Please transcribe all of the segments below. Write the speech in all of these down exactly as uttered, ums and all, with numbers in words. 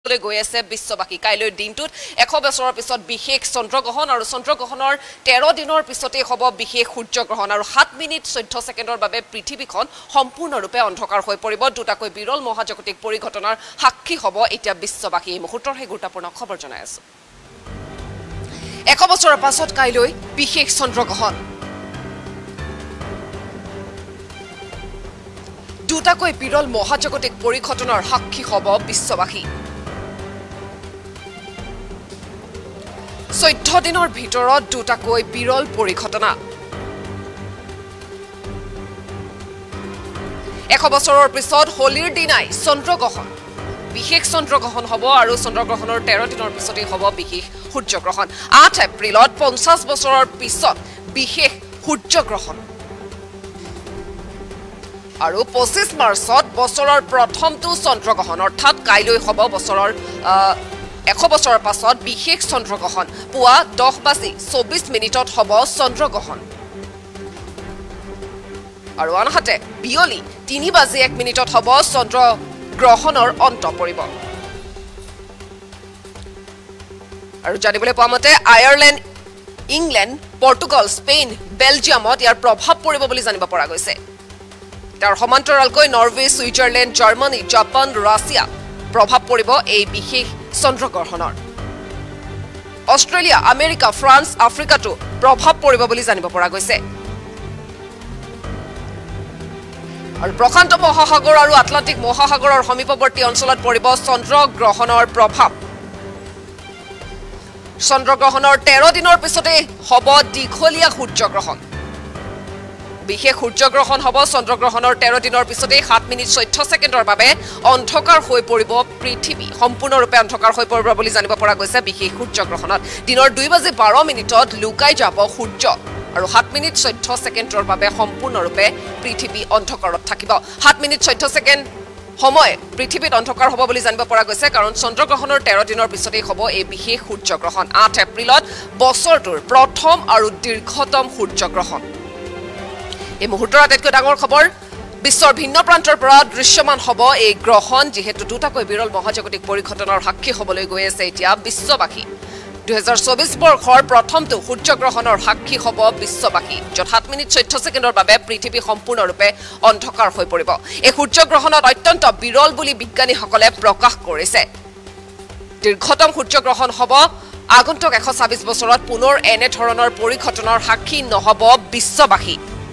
গৈ আছে বিশ্ববাসী কাইলৈ দিনটোত এশ বছৰৰ পিছত বিশেষ চন্দ্ৰগ্ৰহণ আৰু চন্দ্ৰগ্ৰহণৰ তেৰ দিনৰ পিছতে হ'ব বিশেষ সূৰ্যগ্ৰহণ আৰু সাত মিনিট চৈধ্য ছেকেণ্ডৰ বাবে পৃথিৱীখন সম্পূৰ্ণৰূপে অন্ধকাৰ হৈ পৰিব দুটাকৈ বিৰল মহাজাগতিক পৰিঘটনাৰ সাক্ষী হ'ব এতিয়া বিশ্ববাসী এই মুহূৰ্তৰ হে গুৰুত্বপূৰ্ণ খবৰ জনাই আছো এশ বছৰৰ পাছত কাইলৈ বিশেষ চন্দ্ৰগ্ৰহণ দুটাকৈ বিৰল মহাজাগতিক পৰিঘটনাৰ সাক্ষী হ'ব বিশ্ববাসী চৈধ্য দিনৰ ভিতৰত দুটাকৈ বিৰল পৰিঘটনা এশ বছৰৰ পিছত হোলিৰ দিনাই চন্দ্ৰগ্ৰহণ বিশেষ চন্দ্ৰগ্ৰহণ হ'ব আৰু চন্দ্ৰগ্ৰহণৰ তেৰ দিনৰ পিছতে হ'ব বিশেষ সূৰ্যগ্ৰহণ আঠ এপ্ৰিলত পঞ্চাছ বছৰৰ পিছত বিশেষ সূৰ্যগ্ৰহণ আৰু পঁচিছ মাৰ্চত বছৰৰ প্ৰথমটো চন্দ্ৰগ্ৰহণ অৰ্থাৎ কাইলৈ হ'ব বছৰৰ এশ বছৰৰ পাছত বিশেষ চন্দ্ৰগ্ৰহণ পুৱা দহ বাজি চৌবিছ মিনিটত হ'ব চন্দ্ৰগ্ৰহণ আৰু আনহাতে বিয়লি তিনি বাজি এক মিনিটত হ'ব চন্দ্ৰগ্ৰহণৰ অন্ত পৰিব আৰু জানিবলৈ পোৱা মতে আয়াৰলেণ্ড ইংলেণ্ড পৰ্তুগাল স্পেইন বেলজিয়ামত ইয়াৰ প্ৰভাৱ পৰিব বুলি জানিব পৰা গৈছে তাৰ সমান্তৰালকৈ Norway Switzerland Germany Japan Russia প্ৰভাৱ পৰিব এই বিশেষ চন্দ্ৰগ্ৰহণৰ অষ্ট্ৰেলিয়া আমেৰিকা ফ্ৰান্স আফ্ৰিকাতো প্ৰভাৱ পৰিব বুলি জানিব পৰা গৈছে আৰু প্ৰশান্ত মহাসাগৰ আৰু আটলান্টিক মহাসাগৰৰ সমীপৱৰ্তী অঞ্চলত পৰিব চন্দ্ৰগ্ৰহণৰ প্ৰভাৱ চন্দ্ৰগ্ৰহণৰ তেৰ দিনৰ পিছতে হ'ব দীঘলীয়া সূৰ্যগ্ৰহণ বিশেষ সূৰ্যগ্ৰহণ হ'ব চন্দ্ৰগ্ৰহণৰ তেৰ দিনৰ পিছতে সাত মিনিট চৈধ্য ছেকেণ্ডৰ বাবে অন্ধকাৰ হৈ পৰিব পৃথিৱী সম্পূৰ্ণৰূপে অন্ধকাৰ হৈ পৰিব বুলি জানিব পৰা গৈছে বিশেষ সূৰ্যগ্ৰহণত দিনৰ দুই বাজি বাৰ মিনিটত লুকাই যাব সূৰ্য আৰু সাত মিনিট চৈধ্য ছেকেণ্ডৰ বাবে সম্পূৰ্ণৰূপে পৃথিৱী অন্ধকাৰত থাকিব সাত মিনিট চৈধ্য ছেকেণ্ড সময় পৃথিৱীত অন্ধকাৰ হ'ব বুলি জানিব পৰা গৈছে কাৰণ চন্দ্ৰগ্ৰহণৰ তেৰ দিনৰ পিছতে হ'ব এই বিশেষ সূৰ্যগ্ৰহণ আঠ এপ্ৰিলত বছৰটোৰ প্ৰথম আৰু দীৰ্ঘতম সূৰ্যগ্ৰহণ এই মুহূৰ্তৰ আটাইতকৈ ডাঙৰ খবৰ বিশ্বৰ ভিন্ন প্ৰান্তৰ পৰা দৃশ্যমান হ'ব এই গ্ৰহণ যিহেতু দুটাকৈ বিৰল মহাজাগতিক পৰিঘটনাৰ সাক্ষী হ'বলৈ গৈ আছে এতিয়া বিশ্ববাসী দুহেজাৰ চৌবিছ বৰ্ষৰ প্ৰথমটো সূৰ্যগ্ৰহণৰ সাক্ষী হ'ব বিশ্ববাসী য'ত সাত মিনিট চৈধ্য ছেকেণ্ডৰ বাবে পৃথিৱী সম্পূৰ্ণৰূপে অন্ধকাৰ হৈ পৰিব এই সূৰ্যগ্ৰহণত অত্যন্ত বিৰল বুলি বিজ্ঞানীসকলে প্ৰকাশ কৰিছে দীৰ্ঘতম সূৰ্যগ্ৰহণ হ'ব আগন্তুক এশ ছাব্বিছ বছৰত পুনৰ এনে ধৰণৰ পৰিঘটনাৰ সাক্ষী নহ'ব বিশ্ববাসী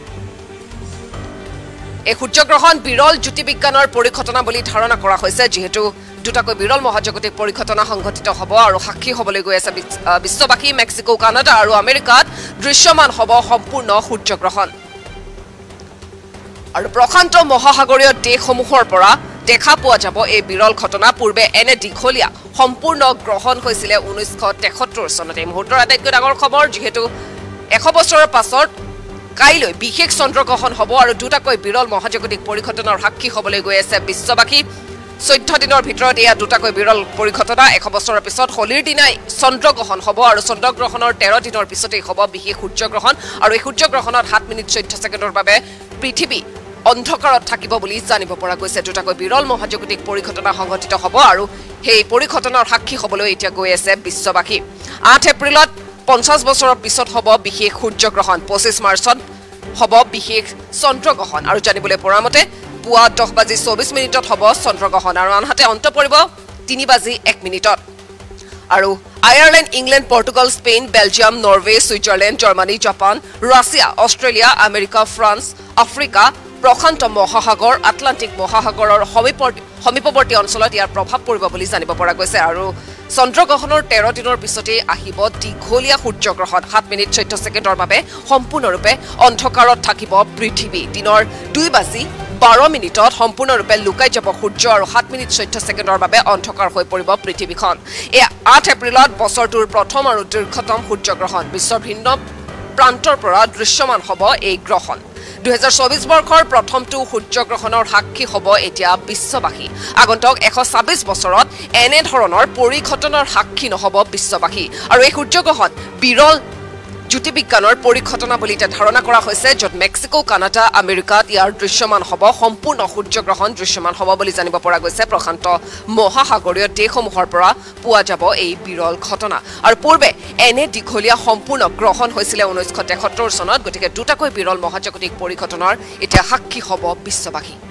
এই সূৰ্যগ্ৰহণ বিৰল জ্যোতিৰ্বিজ্ঞানৰ পৰিঘটনা বুলি ধাৰণা কৰা হৈছে যেহেতু দুটাকৈ বিৰল মহাজাগতিক পৰিঘটনা সংঘটিত হ'ব আৰু সাক্ষী হ'বলৈ গৈ আছে বিশ্ববাসী মেক্সিকো কানাডা আৰু আমেৰিকাত দৃশ্যমান হ'ব সম্পূৰ্ণ সূৰ্যগ্ৰহণ আৰু প্ৰশান্ত মহাসাগৰীয় দেশসমূহৰ পৰা দেখা পোৱা যাব এই বিৰল ঘটনা পূৰ্বে এনে দীঘলীয়া সম্পূৰ্ণ গ্ৰহণ হৈছিল ঊনৈছশ তেসত্তৰ চনত এই মুহূৰ্তৰ আটাইতকৈ ডাঙৰ খবৰ যিহেতু এশ বছৰৰ পাছত কাইলৈ বিশেষ চন্দ্ৰগ্ৰহণ হ'ব আৰু দুটাকৈ বিৰল মহাজাগতিক পৰিঘটনাৰ সাক্ষী হ'বলৈ গৈ আছে বিশ্ববাসী চৈধ্য দিনৰ ভিতৰত এয়া দুটাকৈ বিৰল পৰিঘটনা এশ বছৰৰ পিছত হোলিৰ দিনাই চন্দ্ৰগ্ৰহণ হ'ব আৰু চন্দ্ৰগ্ৰহণৰ তেৰ দিনৰ পিছতেই হ'ব বিশেষ সূৰ্যগ্ৰহণ আৰু এই সূৰ্যগ্ৰহণত সাত মিনিট চৈধ্য ছেকেণ্ডৰ বাবে পৃথিৱী অন্ধকাৰত থাকিব বুলি জানিব পৰা গৈছে দুটাকৈ বিৰল মহাজাগতিক পৰিঘটনা সংঘটিত হ'ব আৰু সেই পৰিঘটনাৰ সাক্ষী হ'বলৈ এতিয়া গৈ আছে বিশ্ববাসী আঠ এপ্ৰিলত পঞ্চাছ বছৰৰ পিছত হ'ব বিশেষ সূৰ্যগ্ৰহণ পঁচিছ মাৰ্চত হ'ব বিশেষ চন্দ্ৰগ্ৰহণ আৰু জানিবলৈ পৰা মতে পুৱা দহ বাজি চৌবিছ মিনিটত হ'ব চন্দ্ৰগ্ৰহণ আৰু আনহাতে অন্ত পৰিব তিনি বাজি এক মিনিটত আৰু Ireland England Portugal Spain Belgium Norway Switzerland Germany Japan Russia Australia America France Africa প্ৰশান্ত মহাসাগৰ আটলান্টিক মহাসাগৰৰ সমীপৱৰ্তী অঞ্চলত ইয়াৰ প্ৰভাৱ পৰিব বুলি জানিব পৰা গৈছে আৰু চন্দ্ৰগ্ৰহণৰ তেৰ দিনৰ পিছতে আহিব দীঘলীয়া সূৰ্যগ্ৰহণ সাত মিনিট চৈধ্য ছেকেণ্ডৰ বাবে সম্পূৰ্ণৰূপে অন্ধকাৰত থাকিব পৃথিৱী দিনৰ দুই বাজি বাৰ মিনিটত সম্পূৰ্ণৰূপে লুকাই যাব সূৰ্য আৰু সাত মিনিট চৈধ্য ছেকেণ্ডৰ বাবে অন্ধকাৰ হৈ পৰিব পৃথিৱীখন এই আঠ এপ্ৰিলত বছৰটোৰ প্ৰথম আৰু দীৰ্ঘতম সূৰ্যগ্ৰহণ বিশ্বৰ ভিন্ন প্ৰান্তৰ পৰা দৃশ্যমান হ'ব এই গ্ৰহণ দুহেজাৰ চৌবিছ বৰ্ষৰ প্ৰথমটো সূৰ্যগ্ৰহণৰ সাক্ষী হ'ব এতিয়া বিশ্ববাসী আগন্তুক এশ ছাব্বিছ বছৰত এনে ধৰণৰ পৰিঘটনাৰ সাক্ষী নহ'ব বিশ্ববাসী আৰু এই সূৰ্যগ্ৰহণ বিৰল জ্যোতিৰ্বিজ্ঞানৰ পৰিঘটনা বুলি এটা ধাৰণা কৰা হৈছে য'ত মেক্সিকো কানাডা আমেৰিকাত ইয়াৰ দৃশ্যমান হ'ব সম্পূৰ্ণ সূৰ্যগ্ৰহণ দৃশ্যমান হ'ব বুলি জানিব পৰা গৈছে প্ৰশান্ত মহাসাগৰীয় দেশসমূহৰ পৰা পোৱা যাব এই বিৰল ঘটনা আৰু পূৰ্বে এনে দীঘলীয়া সম্পূৰ্ণ গ্ৰহণ হৈছিলে ঊনৈছশ তেসত্তৰ চনত গতিকে দুটাকৈ বিৰল মহাজাগতিক পৰিঘটনাৰ এতিয়া সাক্ষী হ'ব বিশ্ববাসী